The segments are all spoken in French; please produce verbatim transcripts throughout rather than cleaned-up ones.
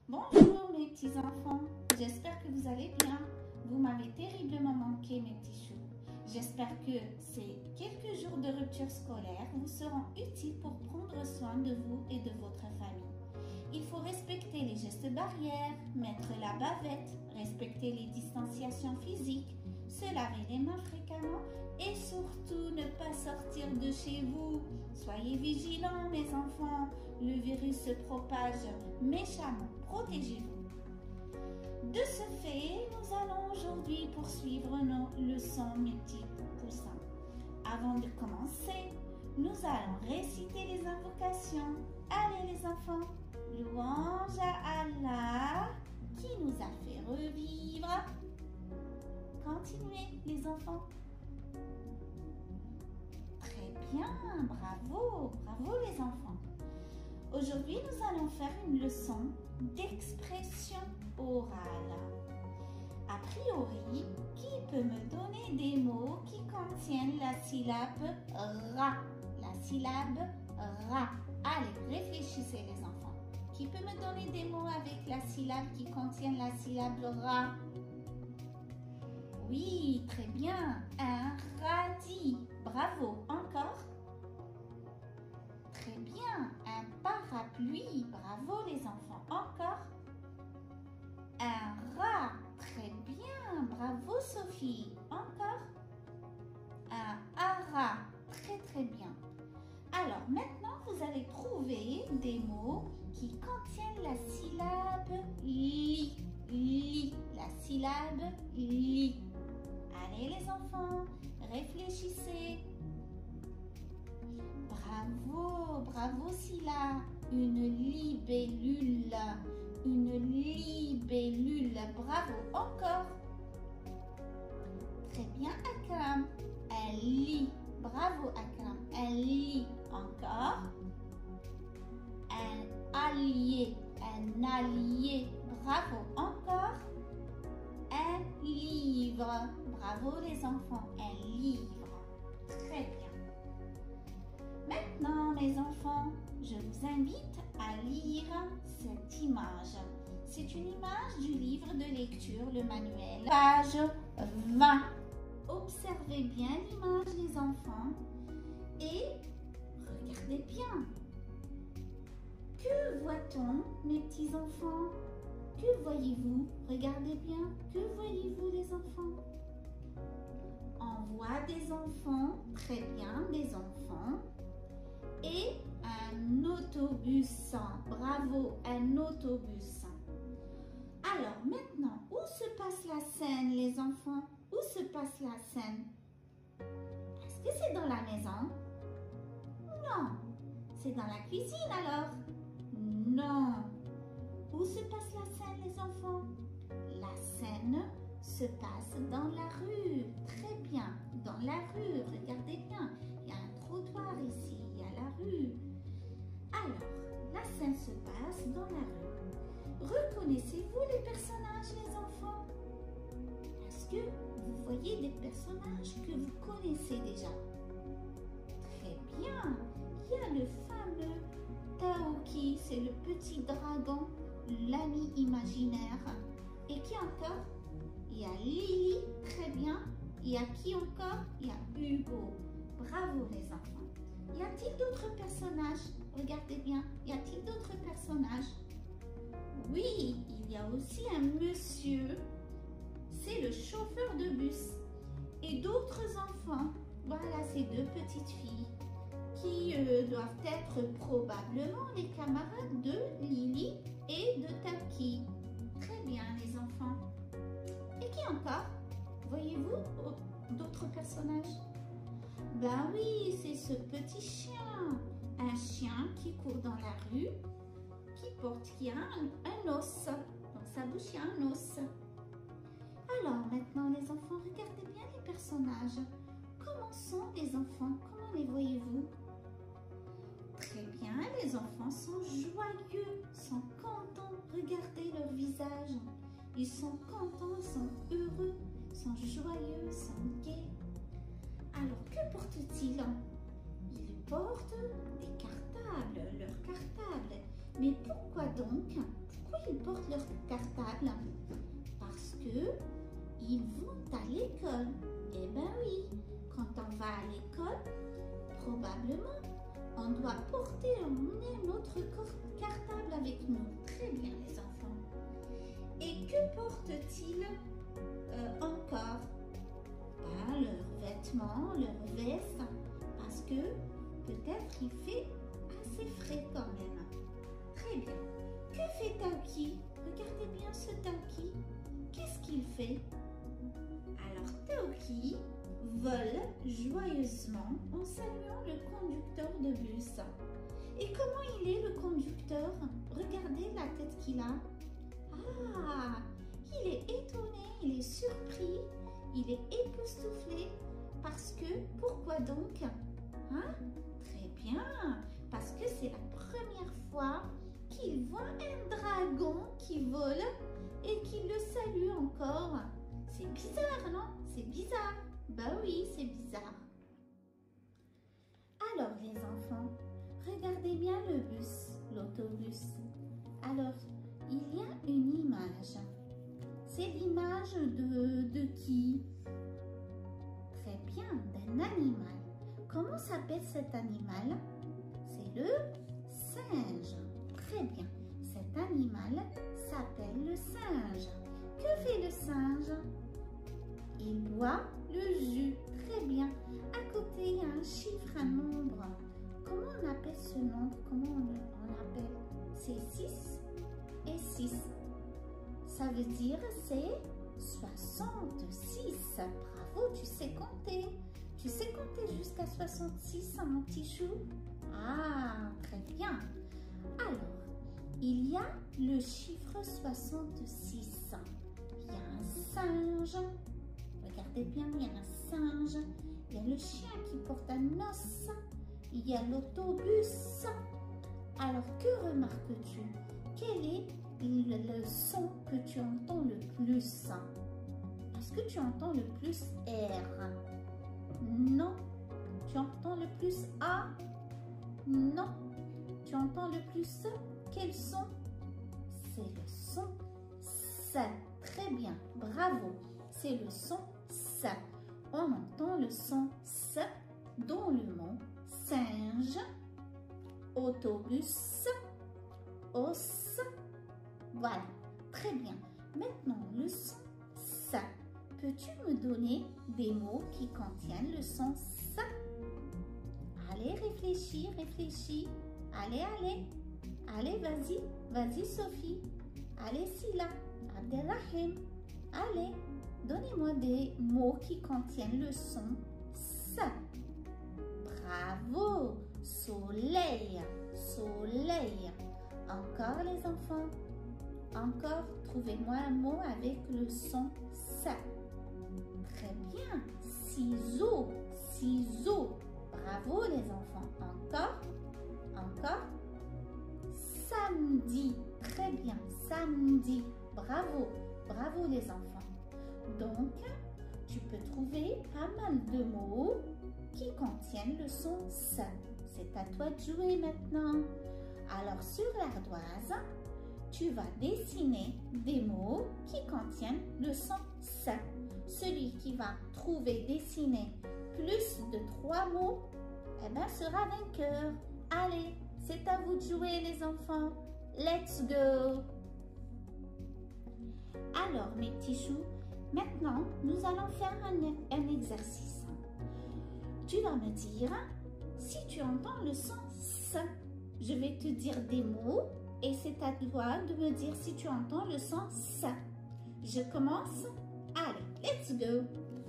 Bonjour mes petits enfants, j'espère que vous allez bien. Vous m'avez terriblement manqué mes petits choux. J'espère que ces quelques jours de rupture scolaire vous seront utiles pour prendre soin de vous et de votre famille. Il faut respecter les gestes barrières, mettre la bavette, respecter les distanciations physiques, se laver les mains fréquemment et surtout ne pas sortir de chez vous. Soyez vigilants mes enfants, le virus se propage méchamment, protégez-vous. De ce fait, nous allons aujourd'hui poursuivre nos leçons mes petits poussins. Avant de commencer, nous allons réciter les invocations. Allez les enfants, louange à Allah qui nous a fait revivre. Continuez les enfants. Très bien, bravo, bravo les enfants. Aujourd'hui, nous allons faire une leçon d'expression orale. A priori, qui peut me donner des mots qui contiennent la syllabe ra? La syllabe ra. Allez, réfléchissez les enfants. Qui peut me donner des mots avec la syllabe qui contient la syllabe ra? Oui, très bien. Un radis. Bravo. Encore? Très bien. Un parapluie. Bravo les enfants. Encore? Un rat. Très bien. Bravo Sophie. Encore? Un hara. Très très bien. Alors maintenant, vous allez trouver des mots qui contiennent la syllabe li. Li. La syllabe li. Allez les enfants, réfléchissez. Bravo, bravo Silla. Une libellule. Une libellule. Bravo. Encore. Très bien Akram. Un lit. Bravo Akram. Un lit. Encore. Un allié. Un allié. Bravo. Encore. Un livre. Bravo les enfants. Un livre. Très bien. Maintenant mes enfants, je vous invite à lire cette image. C'est une image du livre de lecture, le manuel, page vingt. Observez bien l'image les enfants et regardez bien. Que voit-on mes petits enfants? Que voyez-vous? Regardez bien. Que voyez-vous les enfants? On voit des enfants, très bien, des enfants. Et un autobus. Bravo, un autobus. Alors maintenant, où se passe la scène les enfants? Où se passe la scène? Est-ce que c'est dans la maison? Non. C'est dans la cuisine alors? Non. Où se passe la scène les enfants? La scène se passe dans la rue. Très bien, dans la rue. Regardez bien, il y a un trottoir ici, il y a la rue. Alors, la scène se passe dans la rue. Reconnaissez-vous les personnages les enfants? Est-ce que vous voyez des personnages que vous connaissez déjà? Très bien. Il y a le fameux Taouki, c'est le petit dragon, l'ami imaginaire. Et qui encore? Il y a Lily, très bien. Il y a qui encore? Il y a Hugo. Bravo les enfants. Y a-t-il d'autres personnages? Regardez bien. Y a-t-il d'autres personnages? Oui, il y a aussi un monsieur. C'est le chauffeur de bus. Et d'autres enfants. Voilà ces deux petites filles qui euh, doivent être probablement les camarades de Lily et de Taki. Très bien les enfants. Et qui encore? Voyez-vous d'autres personnages? Ben oui, c'est ce petit chien. Un chien qui court dans la rue, qui porte, qui a un, un os. Dans sa bouche, il y a un os. Alors maintenant les enfants, regardez bien les personnages. Comment sont les enfants? Comment les voyez-vous? Très bien, les enfants sont joyeux, sont contents. Regardez leur visage. Ils sont contents, ils sont heureux, ils sont joyeux, ils sont gais. Alors, que portent-ils? Ils portent des cartables, leurs cartables. Mais pourquoi donc? Pourquoi ils portent leur cartable? Parce que ils vont à l'école. Eh ben oui, quand on va à l'école, probablement, on doit porter emmener notre cartable avec nous. Très bien les enfants. Et que portent-ils euh, encore? Ben, leurs vêtements, leurs vestes, parce que peut-être il fait assez frais quand même. Très bien. Que fait Tauki? Regardez bien ce Tauki. Qu'est-ce qu'il fait? Alors Tauki vole joyeusement en saluant le conducteur de bus. Et comment il est le conducteur? Regardez la tête qu'il a. Ah, il est étonné, il est surpris, il est époustouflé. Parce que, pourquoi donc? Hein? Très bien, parce que c'est la première fois qu'il voit un dragon qui vole et qui le salue encore. C'est bizarre, non? C'est bizarre. Bah oui, c'est bizarre. Alors les enfants, regardez bien le bus, l'autobus. Alors, il y a une image. C'est l'image de, de qui? Très bien, d'un animal. Comment s'appelle cet animal? C'est le singe. Très bien. Cet animal s'appelle le singe. Que fait le singe? Il boit le jus. Très bien. À côté, il y a un chiffre, un nombre. Comment on appelle ce nombre? Comment on, on l'appelle? C'est six et six. Ça veut dire c'est soixante-six. Bravo, tu sais compter. Tu sais compter jusqu'à soixante-six, hein, mon petit chou? Ah, très bien. Alors, il y a le chiffre soixante-six. Il y a un singe. Regardez bien, il y a un singe. Il y a le chien qui porte un os. Il y a l'autobus. Alors, que remarques-tu? Quel est le son que tu entends le plus? Est-ce que tu entends le plus R? Non. Tu entends le plus A? Non. Tu entends le plus quel son? C'est le son S. Très bien, bravo. C'est le son S. On entend le son S dans le mot singe, autobus, os. Voilà, très bien. Maintenant, le son S. Peux-tu me donner des mots qui contiennent le son S? Allez, réfléchis, réfléchis. Allez, allez. Allez, vas-y. Vas-y, Sophie. Allez, Sila. Abdelrahim. Allez, donnez-moi des mots qui contiennent le son S. Bravo. Soleil. Soleil. Encore, les enfants. Encore, trouvez-moi un mot avec le son S. Très bien. Ciseaux. Ciseaux. Bravo, les enfants. Encore. Encore. Samedi. Très bien. Samedi. Bravo. Bravo, les enfants. Donc, tu peux trouver pas mal de mots qui contiennent le son S. C'est à toi de jouer maintenant. Alors, sur l'ardoise, tu vas dessiner des mots qui contiennent le son S. Celui qui va trouver, dessiner plus de trois mots, eh ben, sera vainqueur. Allez, c'est à vous de jouer, les enfants. Let's go! Alors, mes petits choux, maintenant, nous allons faire un, un exercice. Tu vas me dire si tu entends le son S. Je vais te dire des mots et c'est à toi de me dire si tu entends le son S. Je commence. Allez, let's go.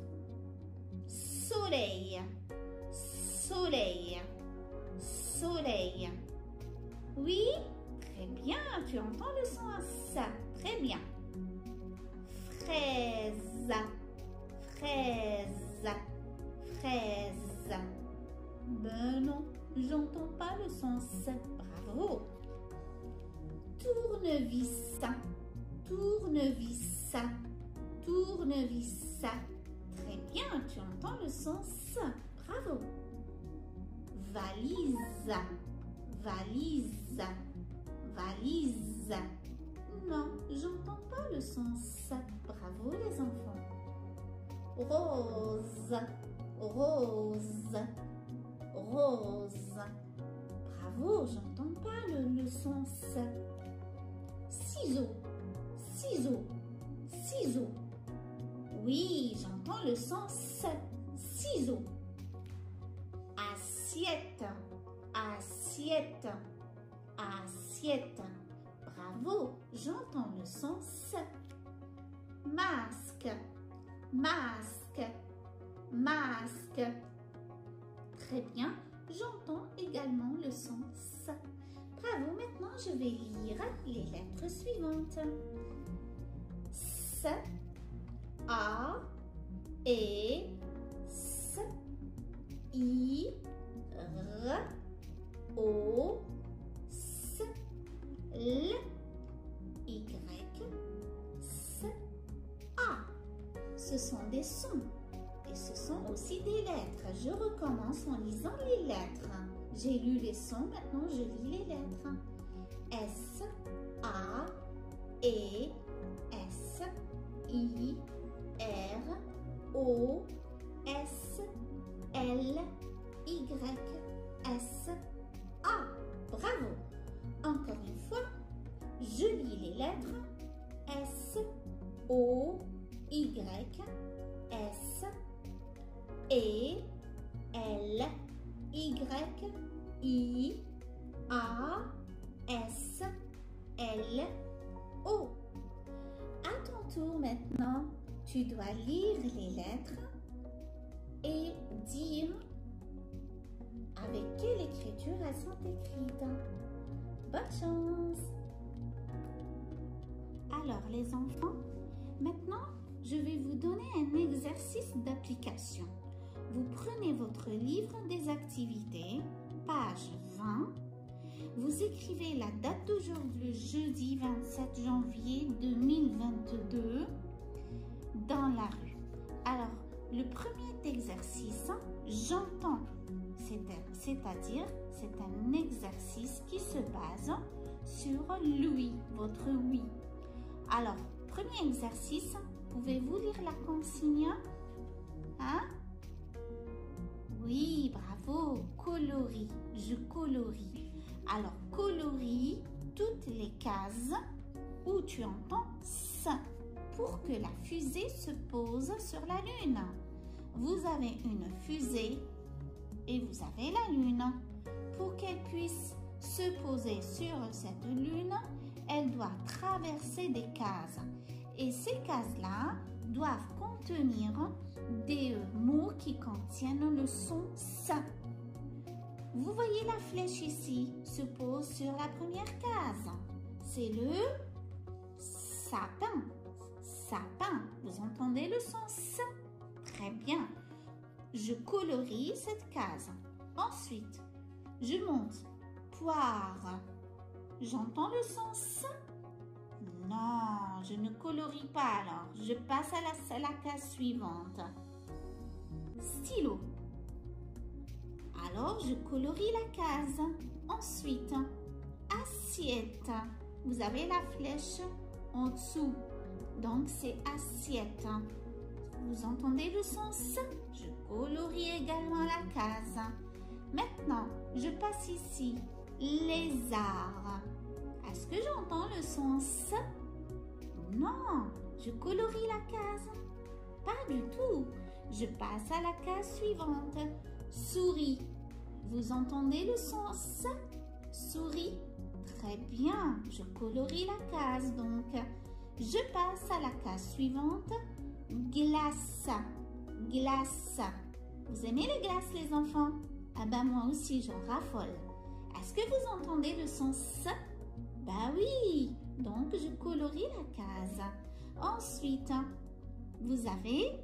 Soleil, soleil, soleil. Oui, très bien, tu entends le son S. Très bien. Fraise, fraise, fraise. Ben non, j'entends pas le son S. Bravo. Tournevis, tournevis, tournevis. Très bien, tu entends le son S. Bravo. Valise, valise, valise. Non, j'entends pas le son S. Bravo les enfants. Rose, rose, rose. Bravo, j'entends pas le, le son S. Ciseaux, ciseaux, ciseaux. Oui, j'entends le son S. Ciseaux. Assiette, assiette, assiette. Bravo, j'entends le son S. Masque, masque, masque. Très bien, j'entends également le son S. Bravo, maintenant je vais lire les lettres suivantes. S, A, E, S, I, R, O, S, L, Y, S, A. Ce sont des sons et ce sont aussi des lettres. Je recommence en lisant les lettres. J'ai lu les sons, maintenant je lis les lettres. S, A, E, S, I, R, O, S, L, Y, S, A. Bravo! Encore une fois, je lis les lettres S, O, Y, S, E, L, Y, I, A, S, L, O. À ton tour maintenant, tu dois lire les lettres et dire avec quelle écriture elles sont écrites. Bonne chance! Alors les enfants, maintenant je vais vous donner un exercice d'application. Vous prenez votre livre des activités, page vingt. Vous écrivez la date d'aujourd'hui, jeudi vingt-sept janvier deux mille vingt-deux, dans la rue. Alors, le premier exercice, j'entends, c'est-à-dire, c'est un exercice qui se base sur l'ouïe, votre ouïe. Alors, premier exercice, pouvez-vous lire la consigne? Hein? Oui, bravo, colorie, je colorie. Alors, colorie toutes les cases où tu entends S pour que la fusée se pose sur la lune. Vous avez une fusée et vous avez la lune. Pour qu'elle puisse se poser sur cette lune, elle doit traverser des cases. Et ces cases-là doivent contenir des mots qui contiennent le son S. Vous voyez la flèche ici se pose sur la première case. C'est le sapin. Sapin. Vous entendez le son S? Très bien. Je colorie cette case. Ensuite, je monte. Poire. J'entends le son S? Non, je ne colorie pas alors. Je passe à la, à la case suivante. Stylo. Alors, je colorie la case. Ensuite, assiette. Vous avez la flèche en dessous. Donc, c'est assiette. Vous entendez le son S? Je colorie également la case. Maintenant, je passe ici. Lézard. Est-ce que j'entends le son S? Non, je colorie la case. Pas du tout. Je passe à la case suivante. Souris. Vous entendez le son S? Souris. Très bien. Je colorie la case donc. Je passe à la case suivante. Glace. Glace. Vous aimez les glaces les enfants? Ah ben moi aussi j'en raffole. Est-ce que vous entendez le son S? Bah oui. Donc je colorie la case. Ensuite, vous avez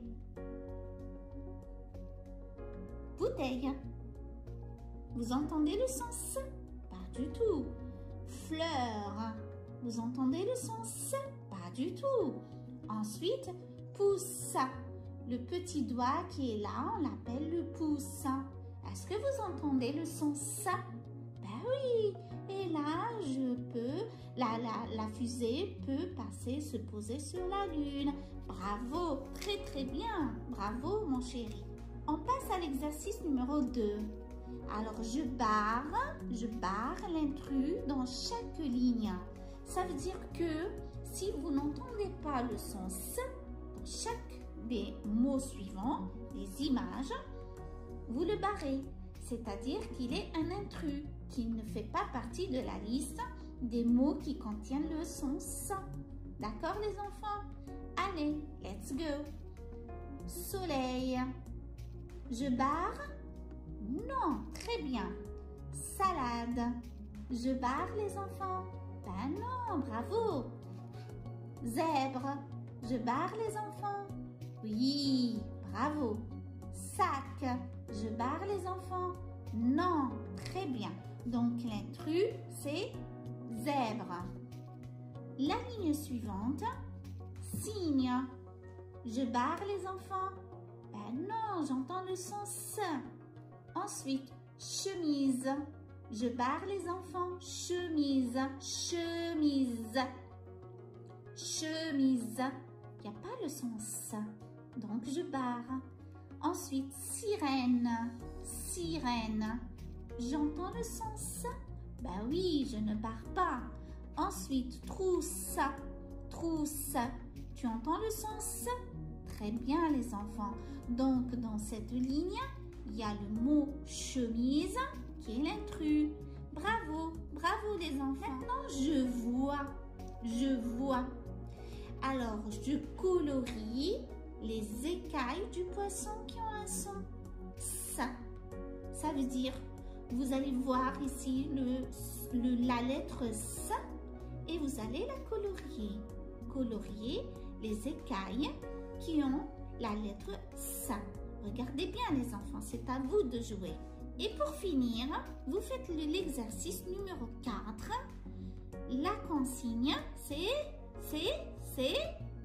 bouteille. Vous entendez le son S? Pas du tout. Fleur. Vous entendez le son S? Pas du tout. Ensuite, pouce. Le petit doigt qui est là, on l'appelle le pouce. Est-ce que vous entendez le son S? Ben oui. Et là, je peux la, la, la fusée peut passer, se poser sur la Lune. Bravo, très très bien. Bravo mon chéri. On passe à l'exercice numéro deux. Alors, je barre, je barre l'intrus dans chaque ligne. Ça veut dire que si vous n'entendez pas le son S dans chaque des mots suivants, des images, vous le barrez. C'est-à-dire qu'il est un intrus qui ne fait pas partie de la liste des mots qui contiennent le son S. D'accord les enfants? Allez, let's go. Soleil. Je barre? Non, très bien. Salade. Je barre les enfants? Ben non, bravo. Zèbre. Je barre les enfants? Oui, bravo. Sac. Je barre les enfants? Non, très bien. Donc l'intrus, c'est zèbre. La ligne suivante, cygne. Je barre les enfants? Ben non, j'entends le son S. Ensuite, chemise. Je barre les enfants? Chemise, chemise, chemise. Il n'y a pas le son S, donc je barre. Ensuite, sirène, sirène. J'entends le son S? Ben oui, je ne barre pas. Ensuite, trousse, trousse. Tu entends le son S? Très bien les enfants. Donc, dans cette ligne, il y a le mot chemise qui est l'intrus. Bravo, bravo les enfants. Maintenant, je vois, je vois. Alors, je colorie les écailles du poisson qui ont un son ça. Ça veut dire, vous allez voir ici le, le, la lettre S et vous allez la colorier. Colorier les écailles qui ont la lettre S. Regardez bien les enfants, c'est à vous de jouer. Et pour finir, vous faites l'exercice numéro quatre. La consigne, c'est, c'est, c'est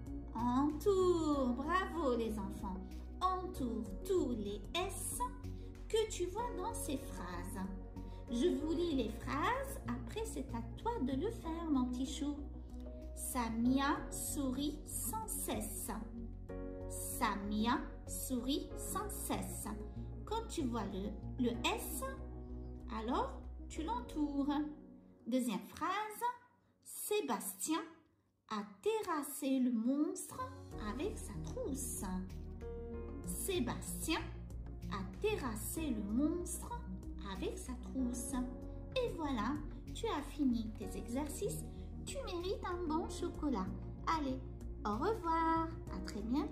entoure. Bravo les enfants. Entoure tous les S que tu vois dans ces phrases. Je vous lis les phrases, après c'est à toi de le faire mon petit chou. Samia sourit sans cesse. Samia sourit sans cesse. Quand tu vois le, le S, alors tu l'entoures. Deuxième phrase, Sébastien a terrassé le monstre avec sa trousse. Sébastien a terrassé le monstre avec sa trousse. Et voilà, tu as fini tes exercices. Tu mérites un bon chocolat. Allez, au revoir, à très bientôt.